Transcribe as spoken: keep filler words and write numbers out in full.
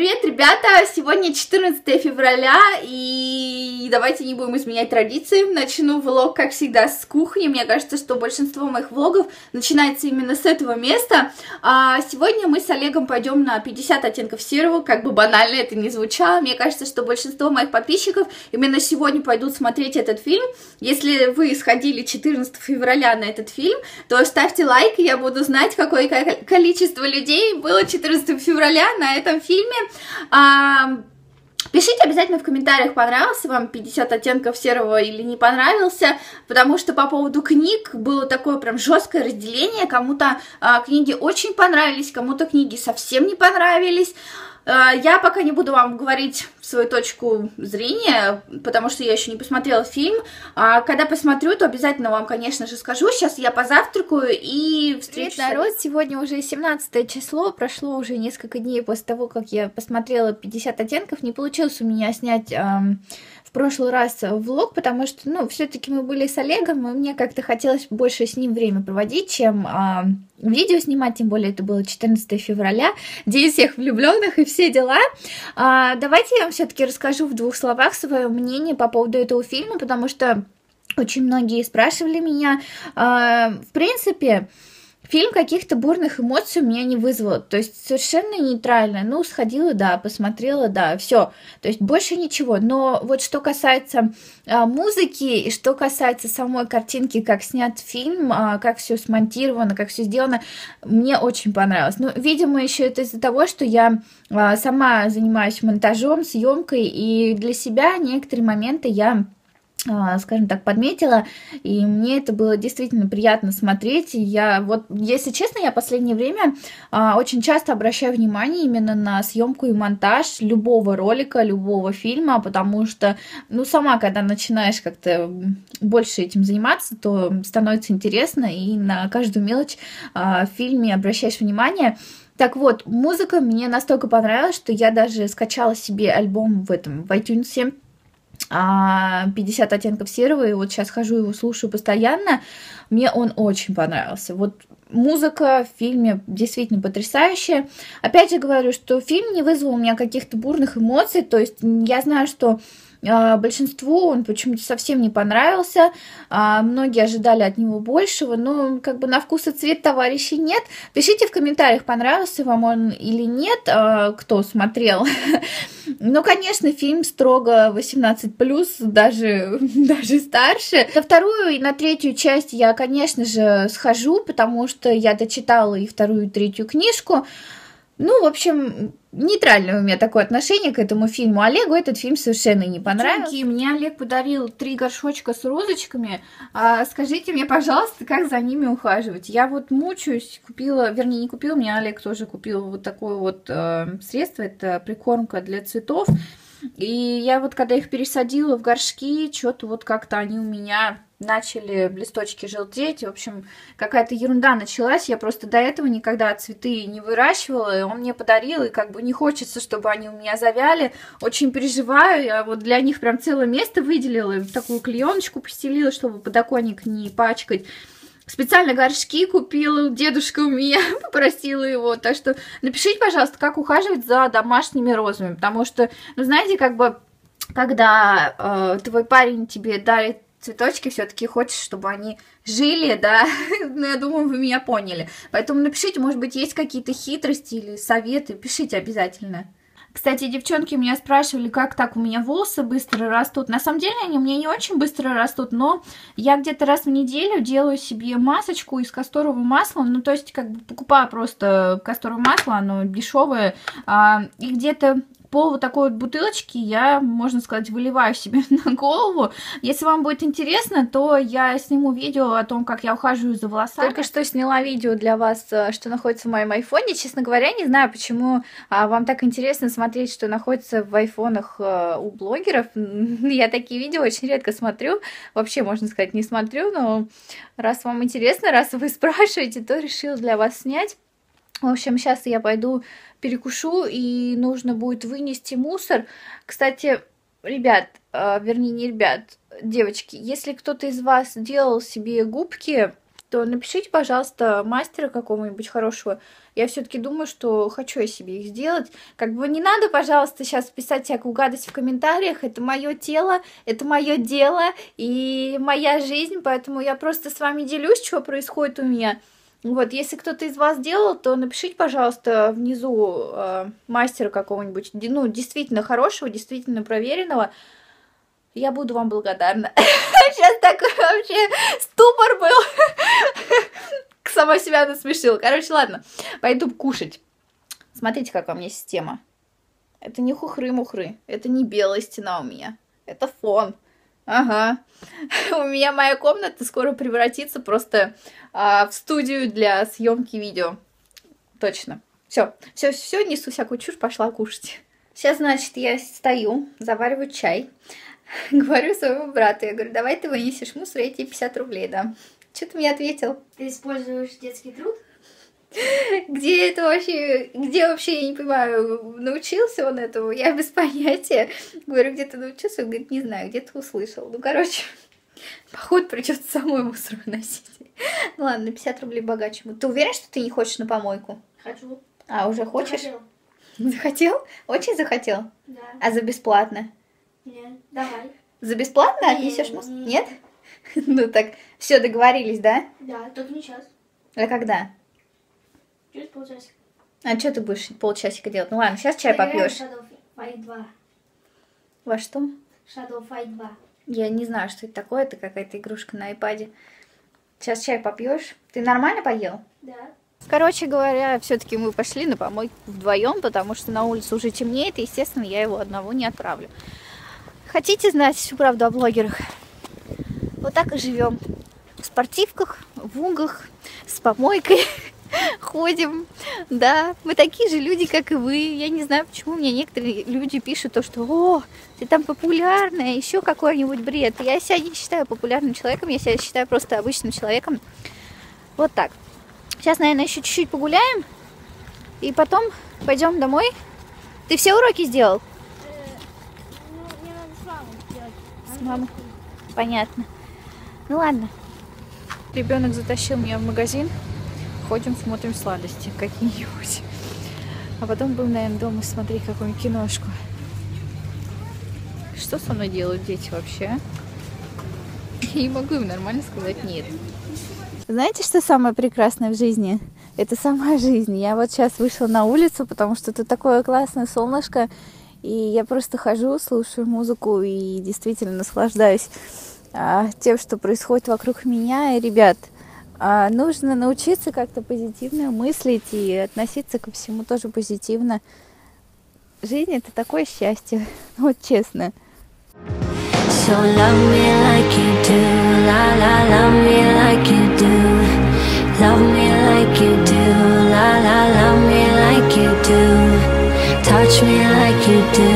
Привет, ребята! Сегодня четырнадцатое февраля, и давайте не будем изменять традиции. Начну влог, как всегда, с кухни. Мне кажется, что большинство моих влогов начинается именно с этого места. А сегодня мы с Олегом пойдем на пятьдесят оттенков серого, как бы банально это ни звучало. Мне кажется, что большинство моих подписчиков именно сегодня пойдут смотреть этот фильм. Если вы сходили четырнадцатого февраля на этот фильм, то ставьте лайк, и я буду знать, какое количество людей было четырнадцатого февраля на этом фильме. А, пишите обязательно в комментариях, понравился вам пятьдесят оттенков серого или не понравился, потому что по поводу книг было такое прям жесткое разделение. Кому-то а, книги очень понравились, кому-то книги совсем не понравились. Я пока не буду вам говорить свою точку зрения, потому что я еще не посмотрела фильм. Когда посмотрю, то обязательно вам, конечно же, скажу. Сейчас я позавтракаю и встречусь. Привет, народ! Сегодня уже семнадцатое число, прошло уже несколько дней после того, как я посмотрела пятьдесят оттенков. Не получилось у меня снять эм, в прошлый раз влог, потому что, ну, все-таки мы были с Олегом, и мне как-то хотелось больше с ним время проводить, чем эм, видео снимать, тем более это было четырнадцатое февраля, день всех влюбленных и все дела. А, давайте я вам все-таки расскажу в двух словах свое мнение по поводу этого фильма, потому что очень многие спрашивали меня. А, в принципе, фильм каких-то бурных эмоций у меня не вызвал, то есть совершенно нейтрально. Ну, сходила, да, посмотрела, да, все, то есть больше ничего. Но вот что касается а, музыки и что касается самой картинки, как снят фильм, а, как все смонтировано, как все сделано, мне очень понравилось. Ну, видимо, еще это из-за того, что я а, сама занимаюсь монтажом, съемкой, и для себя некоторые моменты я, скажем так, подметила, и мне это было действительно приятно смотреть. Я вот, если честно, я в последнее время а, очень часто обращаю внимание именно на съемку и монтаж любого ролика, любого фильма, потому что, ну, сама, когда начинаешь как-то больше этим заниматься, то становится интересно, и на каждую мелочь а, в фильме обращаешь внимание. Так вот, музыка мне настолько понравилась, что я даже скачала себе альбом в этом, в iTunes, пятьдесят оттенков серого, и вот сейчас хожу его слушаю постоянно. Мне он очень понравился. Вот музыка в фильме действительно потрясающая. Опять же говорю, что фильм не вызвал у меня каких-то бурных эмоций, то есть я знаю, что большинству он почему-то совсем не понравился, многие ожидали от него большего, но как бы на вкус и цвет товарищей нет. Пишите в комментариях, понравился вам он или нет, кто смотрел. Ну, конечно, фильм строго восемнадцать плюс, даже, даже старше. На вторую и на третью часть я, конечно же, схожу, потому что я дочитала и вторую, и третью книжку. Ну, в общем, нейтральное у меня такое отношение к этому фильму. Олегу этот фильм совершенно не понравился. Девчонки, мне Олег подарил три горшочка с розочками. А, скажите мне, пожалуйста, как за ними ухаживать? Я вот мучаюсь, купила, вернее, не купила, мне Олег тоже купил вот такое вот э, средство. Это прикормка для цветов. И я вот, когда их пересадила в горшки, что-то вот как-то они у меня начали листочки желтеть. В общем, какая-то ерунда началась. Я просто до этого никогда цветы не выращивала. И он мне подарил, и как бы не хочется, чтобы они у меня завяли. Очень переживаю. Я вот для них прям целое место выделила. Такую клееночку постелила, чтобы подоконник не пачкать. Специально горшки купила, дедушка у меня попросила его. Так что напишите, пожалуйста, как ухаживать за домашними розами. Потому что, ну, знаете, как бы, когда э, твой парень тебе дарит цветочки, все-таки хочешь, чтобы они жили, да? Ну, я думаю, вы меня поняли. Поэтому напишите, может быть, есть какие-то хитрости или советы. Пишите обязательно. Кстати, девчонки меня спрашивали, как так у меня волосы быстро растут. На самом деле они у меня не очень быстро растут, но я где-то раз в неделю делаю себе масочку из касторового масла. Ну, то есть, как бы покупаю просто касторовое масло, оно дешевое. И где-то пол вот такой вот бутылочки я, можно сказать, выливаю себе на голову. Если вам будет интересно, то я сниму видео о том, как я ухаживаю за волосами. Только что сняла видео для вас, что находится в моем айфоне. Честно говоря, не знаю, почему вам так интересно смотреть, что находится в айфонах у блогеров. Я такие видео очень редко смотрю. Вообще, можно сказать, не смотрю, но раз вам интересно, раз вы спрашиваете, то решила для вас снять. В общем, сейчас я пойду перекушу, и нужно будет вынести мусор. Кстати, ребят, э, вернее, не ребят, девочки, если кто-то из вас делал себе губки, то напишите, пожалуйста, мастера какого-нибудь хорошего. Я все-таки думаю, что хочу я себе их сделать. Как бы не надо, пожалуйста, сейчас писать всякую гадость в комментариях. Это мое тело, это мое дело и моя жизнь, поэтому я просто с вами делюсь, что происходит у меня. Вот, если кто-то из вас делал, то напишите, пожалуйста, внизу э, мастера какого-нибудь, ну, действительно хорошего, действительно проверенного. Я буду вам благодарна. Сейчас такой вообще ступор был. Сама себя насмешила. Короче, ладно, пойду кушать. Смотрите, какая у меня система. Это не хухры-мухры. Это не белая стена у меня. Это фон. Ага. У меня моя комната скоро превратится просто а, в студию для съемки видео. Точно. Все, все, все, несу всякую чушь, пошла кушать. Сейчас, значит, я стою, завариваю чай. Говорю своему брату, я говорю, давай ты вынесешь мусор, я тебе пятьдесят рублей дам. Что ты мне ответил? Ты используешь детский труд? Где это вообще, где вообще, я не понимаю, научился он этому? Я без понятия. Говорю, где ты научился? Он говорит, не знаю, где-то услышал. Ну, короче, походу придется самой мусор выносить. Ну ладно, пятьдесят рублей богаче. Ты уверен, что ты не хочешь на помойку? Хочу. А, уже хочешь? Захотел. Захотел? Очень захотел? Да. А за бесплатно? Нет, давай. За бесплатно отнесешь мусор? Нет? Ну так, все, договорились, да? Да, только не сейчас. А когда? Через полчасика. А что ты будешь полчасика делать? Ну ладно, сейчас чай попьешь. Shadow Fight два. Во что? Shadow Fight два. Я не знаю, что это такое. Это какая-то игрушка на айпаде. Сейчас чай попьешь. Ты нормально поел? Да. Короче говоря, все-таки мы пошли на помойку вдвоем, потому что на улице уже темнеет, и, естественно, я его одного не отправлю. Хотите знать всю правду о блогерах? Вот так и живем. В спортивках, в угах, с помойкой ходим. Да, мы такие же люди, как и вы. Я не знаю, почему мне некоторые люди пишут то, что «О, ты там популярная, еще какой-нибудь бред». Я себя не считаю популярным человеком, я себя считаю просто обычным человеком. Вот так. Сейчас, наверное, еще чуть-чуть погуляем, и потом пойдем домой. Ты все уроки сделал? Ну, мне надо с мамой сделать. С мамой. Понятно. Ну ладно. Ребенок затащил меня в магазин. Ходим, смотрим сладости какие-нибудь. А потом будем, наверное, дома смотреть какую-нибудь киношку. Что со мной делают дети вообще? Я не могу им нормально сказать нет. Знаете, что самое прекрасное в жизни? Это сама жизнь. Я вот сейчас вышла на улицу, потому что тут такое классное солнышко. И я просто хожу, слушаю музыку и действительно наслаждаюсь а, тем, что происходит вокруг меня. И, ребят, а, нужно научиться как-то позитивно мыслить и относиться ко всему тоже позитивно. Жизнь — это такое счастье. Вот честно. So love me like you do, la la, love me like you do. Love me like you do, la la, love me like you do. Touch me like you do.